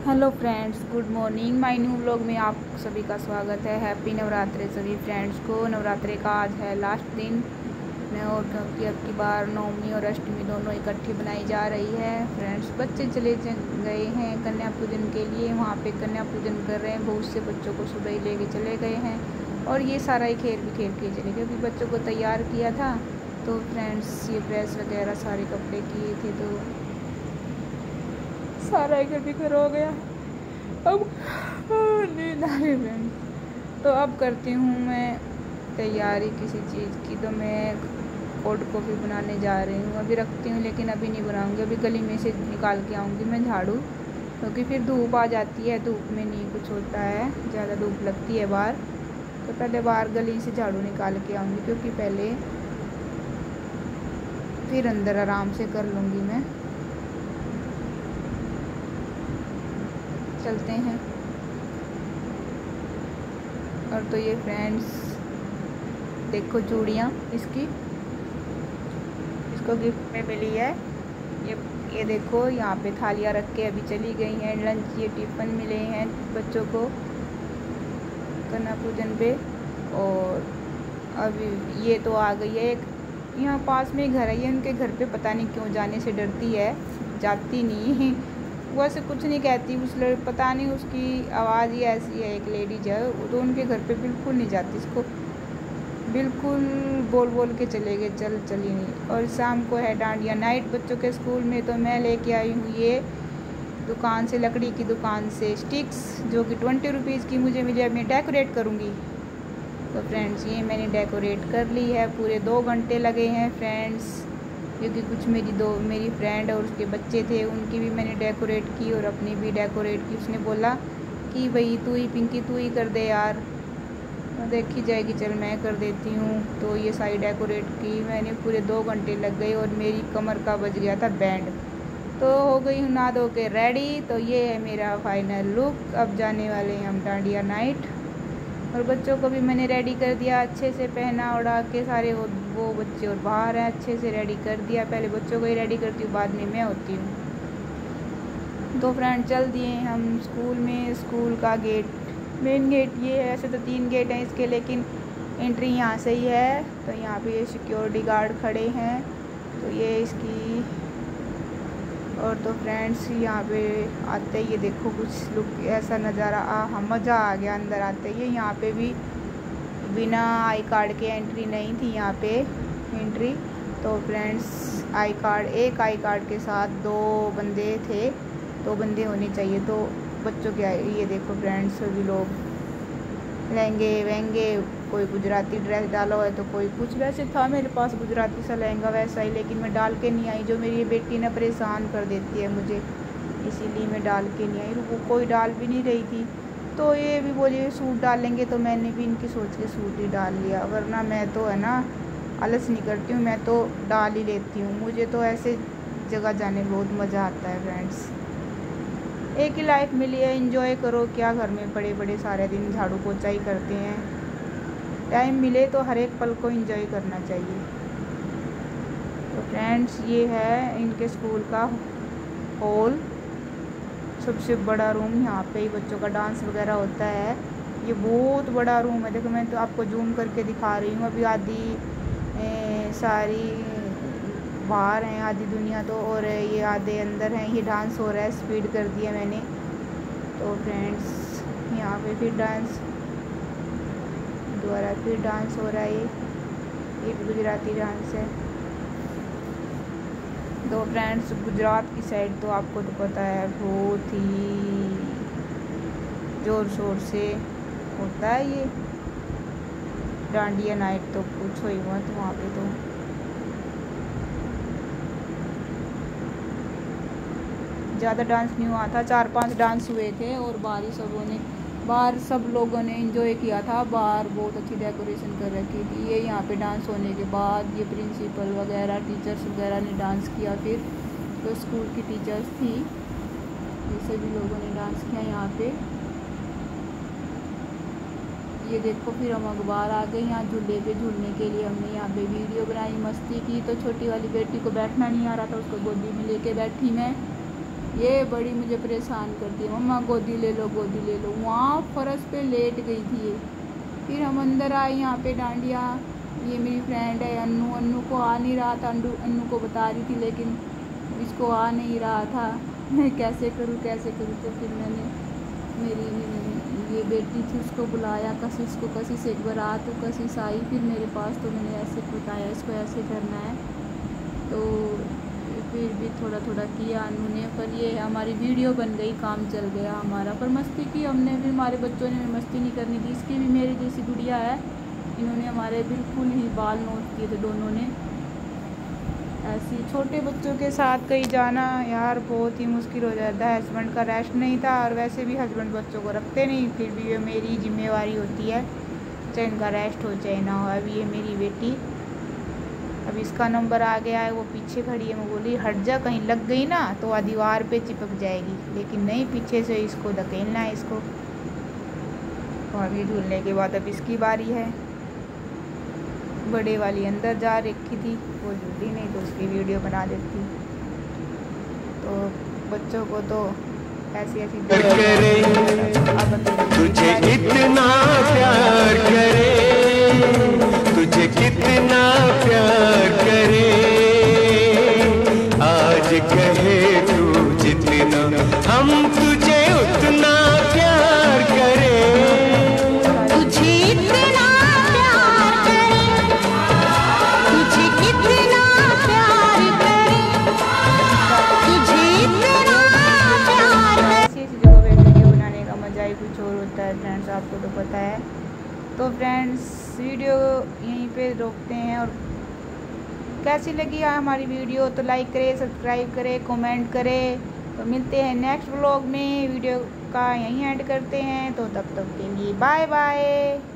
Hello friends, good morning. My new vlog में आप सभी का स्वागत है। हैप्पी नवरात्रि सभी फ्रेंड्स को। नवरात्रि का आज है लास्ट दिन और क्योंकि अब की बार नवमी और अष्टमी दोनों इकट्ठी बनाई जा रही है। फ्रेंड्स, बच्चे चले गए हैं कन्या पूजन के लिए, वहाँ पे कन्या पूजन कर रहे हैं। बहुत से बच्चों को सुबह ही लेके चले गए हैं और ये सारा ही खेल भी खेल के चले गए क्योंकि बच्चों को तैयार किया था। तो फ्रेंड्स, ये ड्रेस वगैरह सारे कपड़े किए थे तो सारा इधर बिखर हो गया। अब नींद आ रही फ्रेंड। तो अब करती हूँ मैं तैयारी किसी चीज़ की। तो मैं कोल्ड कॉफ़ी बनाने जा रही हूँ। अभी रखती हूँ लेकिन अभी नहीं बनाऊँगी। अभी गली में से निकाल के आऊँगी मैं झाड़ू, क्योंकि फिर धूप आ जाती है। धूप में नहीं कुछ होता है, ज़्यादा धूप लगती है बाहर। तो पहले बाहर गली से झाड़ू निकाल के आऊँगी, क्योंकि पहले फिर अंदर आराम से कर लूँगी मैं। चलते हैं। और तो ये फ्रेंड्स देखो चूड़ियाँ इसको गिफ्ट में मिली है। ये देखो, यहाँ पे थालियाँ रख के अभी चली गई हैं। लंच ये टिफ़िन मिले हैं बच्चों को कन्या पूजन पे। और अभी ये तो आ गई है। एक यहाँ पास में घर है, ये उनके घर पे पता नहीं क्यों जाने से डरती है, जाती नहीं। वैसे कुछ नहीं कहती, पता नहीं उसकी आवाज़ ही ऐसी है। एक लेडीज है, वो तो उनके घर पे बिल्कुल नहीं जाती। इसको बिल्कुल बोल बोल के चले गए, चली नहीं। और शाम को है डांडिया नाइट बच्चों के स्कूल में। तो मैं लेके आई हूँ ये दुकान से, लकड़ी की दुकान से स्टिक्स, जो कि 20 रुपीज़ की मुझे मिली। अब मैं डेकोरेट करूँगी। तो फ्रेंड्स, ये मैंने डेकोरेट कर ली है। पूरे 2 घंटे लगे हैं फ्रेंड्स, क्योंकि कुछ मेरी फ्रेंड और उसके बच्चे थे, उनकी भी मैंने डेकोरेट की और अपनी भी डेकोरेट की। उसने बोला कि भाई तू ही पिंकी, तू ही कर दे यार। तो देखी जाएगी, चल मैं कर देती हूँ। तो ये सारी डेकोरेट की मैंने, पूरे 2 घंटे लग गए और मेरी कमर का बज गया था बैंड। तो हो गई हूँ नहा धो के रेडी। तो ये है मेरा फाइनल लुक। अब जाने वाले हैं हम डांडिया नाइट। और बच्चों को भी मैंने रेडी कर दिया, अच्छे से पहना उड़ा के। सारे वो बच्चे और बाहर हैं, अच्छे से रेडी कर दिया। पहले बच्चों को ही रेडी करती हूँ, बाद में मैं होती हूँ। तो फ्रेंड, चल दिए हम स्कूल में। स्कूल का गेट, मेन गेट ये है। ऐसे तो 3 गेट हैं इसके, लेकिन एंट्री यहाँ से ही है। तो यहाँ पे ये सिक्योरिटी गार्ड खड़े हैं। तो ये इसकी। और तो फ्रेंड्स, यहाँ पे आते ही ये देखो कुछ लुक ऐसा नज़ारा, हाँ मज़ा आ गया अंदर आते ही। यहाँ पे भी बिना आई कार्ड के एंट्री नहीं थी यहाँ पे एंट्री। तो फ्रेंड्स, एक आई कार्ड के साथ 2 बंदे थे, 2 बंदे होने चाहिए। तो बच्चों के ये देखो फ्रेंड्स, सभी लोग लहंगे वहंगे, कोई गुजराती ड्रेस डाला हुआ है तो कोई कुछ। वैसे था मेरे पास गुजराती सा लहंगा वैसा ही, लेकिन मैं डाल के नहीं आई। जो मेरी ये बेटी ना परेशान कर देती है मुझे, इसीलिए मैं डाल के नहीं आई। वो कोई डाल भी नहीं रही थी। तो ये भी बोली सूट डालेंगे, तो मैंने भी इनकी सोच के सूट ही डाल लिया। वरना मैं तो है ना आलस नहीं करती हूँ, मैं तो डाल ही लेती हूँ। मुझे तो ऐसे जगह जाने में बहुत मज़ा आता है फ्रेंड्स। एक ही लाइफ मिली है, एंजॉय करो। क्या घर में बड़े बड़े सारे दिन झाड़ू पोछा ही करते हैं। टाइम मिले तो हर एक पल को एंजॉय करना चाहिए। तो फ्रेंड्स, ये है इनके स्कूल का हॉल, सबसे बड़ा रूम। यहाँ पे ही बच्चों का डांस वगैरह होता है। ये बहुत बड़ा रूम है। देखो, मैं तो आपको जूम करके दिखा रही हूँ। अभी आधी सारी बाहर हैं, आधी दुनिया तो, और ये आधे अंदर हैं। ये डांस हो रहा है, स्पीड कर दिया मैंने। तो फ्रेंड्स, यहाँ पे फिर डांस दोबारा फिर डांस हो रहा है। ये गुजराती डांस है। तो फ्रेंड्स, गुजरात की साइड तो आपको तो पता है बहुत ही ज़ोर शोर से होता है ये डांडिया नाइट। तो पूछो ही मत, वहाँ पे तो ज़्यादा डांस नहीं हुआ था, 4-5 डांस हुए थे। और बाहर सब लोगों ने एंजॉय किया था। बाहर बहुत अच्छी डेकोरेशन कर रखी थी। ये यहाँ पे डांस होने के बाद ये प्रिंसिपल वगैरह, टीचर्स वगैरह ने डांस किया। फिर जो स्कूल की टीचर्स थी, ये सभी लोगों ने डांस किया यहाँ पे। ये देखो, फिर हम अखबार आ गए यहाँ झूले पे झूलने के लिए। हमने यहाँ पे वीडियो बनाई, मस्ती की। तो छोटी वाली बेटी को बैठना नहीं आ रहा था, उसको गोदी में लेके बैठी मैं। ये बड़ी मुझे परेशान करती है, मम्मा गोदी ले लो गोदी ले लो। वहाँ फर्श पे लेट गई थी ये। फिर हम अंदर आए यहाँ पे डांडिया। ये मेरी फ्रेंड है अन्नू। अन्नू को आ नहीं रहा था, अन्नू को बता रही थी लेकिन इसको आ नहीं रहा था। मैं कैसे करूँ तो फिर मैंने मेरी ये बेटी थी उसको बुलाया, कशिश को। कशिश एक बार आ तो कशिश आई फिर मेरे पास, तो मैंने ऐसे बताया इसको ऐसे करना है। तो फिर भी थोड़ा थोड़ा किया अनु ने, पर ये हमारी वीडियो बन गई, काम चल गया हमारा। पर मस्ती की हमने, फिर हमारे बच्चों ने मस्ती नहीं करनी थी। इसकी भी मेरी जैसी गुड़िया है, इन्होंने हमारे बिल्कुल ही बाल नोच किए थे दोनों ने। ऐसी छोटे बच्चों के साथ कहीं जाना यार बहुत ही मुश्किल हो जाता है। हस्बैंड का रेस्ट नहीं था और वैसे भी हस्बैंड बच्चों को रखते नहीं, फिर भी ये मेरी जिम्मेवारी होती है, चाहे इनका रेस्ट हो चाहे ना हो। अभी ये मेरी बेटी, अब इसका नंबर आ गया है, वो पीछे खड़ी है। मैं बोली हट जा, कहीं लग गई ना तो दीवार पे चिपक जाएगी, लेकिन नहीं, पीछे से इसको धकेलना है इसको। और अभी धुलने के बाद अब इसकी बारी है। बड़े वाली अंदर जा रखी थी, वो झूठी नहीं तो उसकी वीडियो बना देती। तो बच्चों को तो ऐसी ऐसी तुझे इतना प्यार करे, तुझे कितना प्यार करे, आज कहे तू जितना हम तुझे उतना प्यार करे। तुझे इतना प्यार करे, तुझे कितना प्यार करे, तुझे इतना प्यार करे। ऐसी ऐसी जगह पे वीडियो बनाने का मज़ा ही कुछ और होता है फ्रेंड्स, आपको तो पता है। तो फ्रेंड्स वीडियो यहीं पे रोकते हैं, और कैसी लगी हमारी वीडियो तो लाइक करें, सब्सक्राइब करें, कमेंट करें। तो मिलते हैं नेक्स्ट व्लॉग में, वीडियो का यहीं एंड करते हैं। तो तब तक के लिए बाय बाय।